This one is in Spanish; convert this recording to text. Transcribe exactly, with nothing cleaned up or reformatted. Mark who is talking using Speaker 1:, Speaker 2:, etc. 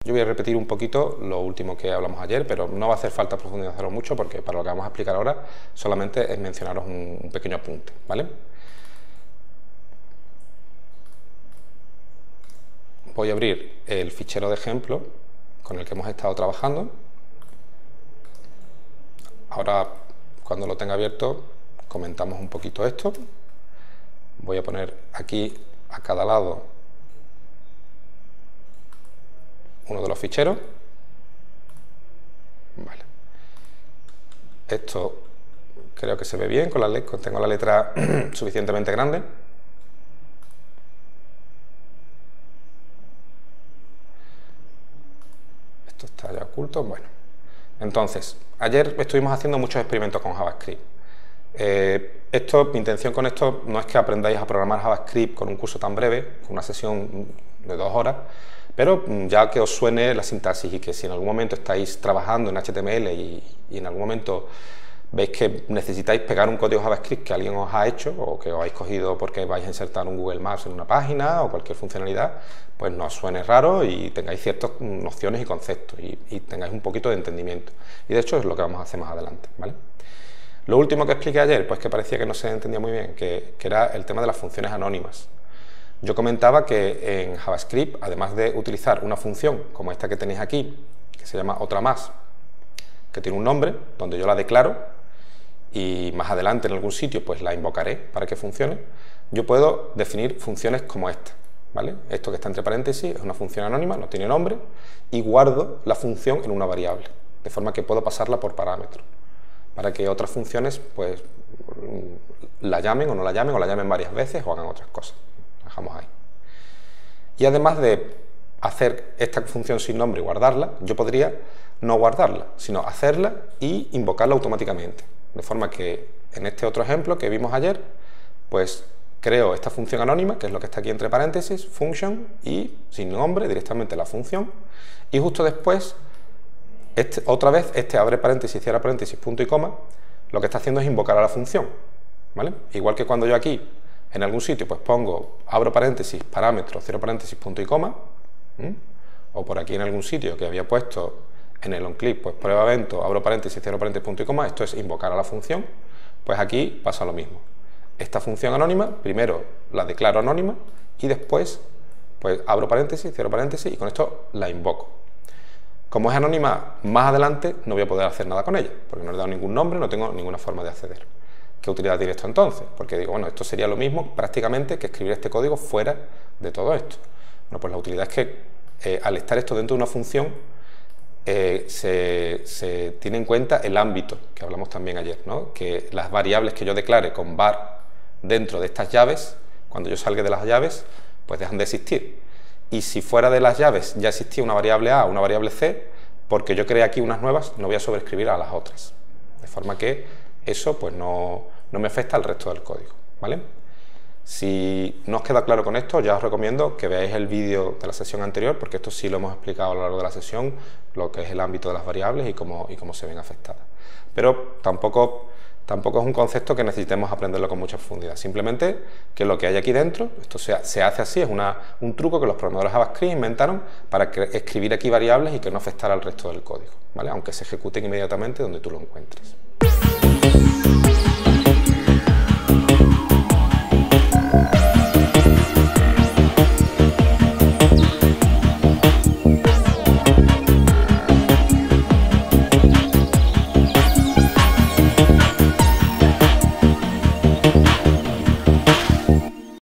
Speaker 1: Yo voy a repetir un poquito lo último que hablamos ayer, pero no va a hacer falta profundizarlo mucho porque para lo que vamos a explicar ahora solamente es mencionaros un, un pequeño apunte, ¿vale? Voy a abrir el fichero de ejemplo con el que hemos estado trabajando. Ahora, cuando lo tenga abierto, comentamos un poquito esto. Voy a poner aquí a cada lado uno de los ficheros. Vale. Esto creo que se ve bien, con la letra, tengo la letra suficientemente grande. Esto está ya oculto. Bueno, entonces, ayer estuvimos haciendo muchos experimentos con JavaScript. Eh, esto, mi intención con esto no es que aprendáis a programar JavaScript con un curso tan breve, con una sesión de dos horas, pero ya que os suene la sintaxis y que si en algún momento estáis trabajando en H T M L y, y en algún momento veis que necesitáis pegar un código JavaScript que alguien os ha hecho o que os habéis cogido porque vais a insertar un Google Maps en una página o cualquier funcionalidad, pues no os suene raro y tengáis ciertas nociones y conceptos y, y tengáis un poquito de entendimiento. Y de hecho es lo que vamos a hacer más adelante, ¿vale? Lo último que expliqué ayer, pues que parecía que no se entendía muy bien, que, que era el tema de las funciones anónimas. Yo comentaba que en JavaScript, además de utilizar una función como esta que tenéis aquí, que se llama otra más, que tiene un nombre, donde yo la declaro, y más adelante en algún sitio pues la invocaré para que funcione, yo puedo definir funciones como esta, ¿vale? Esto que está entre paréntesis es una función anónima, no tiene nombre, y guardo la función en una variable, de forma que puedo pasarla por parámetro, para que otras funciones pues la llamen o no la llamen, o la llamen varias veces o hagan otras cosas. Dejamos ahí. Y además de hacer esta función sin nombre y guardarla, yo podría no guardarla, sino hacerla y invocarla automáticamente. De forma que en este otro ejemplo que vimos ayer, pues creo esta función anónima, que es lo que está aquí entre paréntesis, function, y sin nombre, directamente la función, y justo después, este, otra vez, este abre paréntesis, cierra paréntesis, punto y coma, lo que está haciendo es invocar a la función, ¿vale? Igual que cuando yo aquí en algún sitio pues pongo, abro paréntesis, parámetro, cierro paréntesis, punto y coma, ¿m? O por aquí en algún sitio que había puesto en el onClip, pues prueba evento, abro paréntesis, cierro paréntesis, punto y coma, esto es invocar a la función, pues aquí pasa lo mismo. Esta función anónima, primero la declaro anónima y después pues abro paréntesis, cierro paréntesis y con esto la invoco. Como es anónima, más adelante no voy a poder hacer nada con ella, porque no le he dado ningún nombre, no tengo ninguna forma de acceder. ¿Qué utilidad tiene esto entonces? Porque digo, bueno, esto sería lo mismo prácticamente que escribir este código fuera de todo esto. Bueno, pues la utilidad es que eh, al estar esto dentro de una función, eh, se, se tiene en cuenta el ámbito, que hablamos también ayer, ¿no? Que las variables que yo declare con var dentro de estas llaves, cuando yo salga de las llaves, pues dejan de existir. Y si fuera de las llaves ya existía una variable A o una variable C, porque yo creé aquí unas nuevas, no voy a sobreescribir a las otras. De forma que eso pues no, no me afecta al resto del código, ¿vale? Si no os queda claro con esto, ya os recomiendo que veáis el vídeo de la sesión anterior, porque esto sí lo hemos explicado a lo largo de la sesión, lo que es el ámbito de las variables y cómo, y cómo se ven afectadas. Pero tampoco, tampoco es un concepto que necesitemos aprenderlo con mucha profundidad, simplemente que lo que hay aquí dentro, esto se, se hace así, es una, un truco que los programadores JavaScript inventaron para que, escribir aquí variables y que no afectara al resto del código, ¿vale? Aunque se ejecuten inmediatamente donde tú lo encuentres.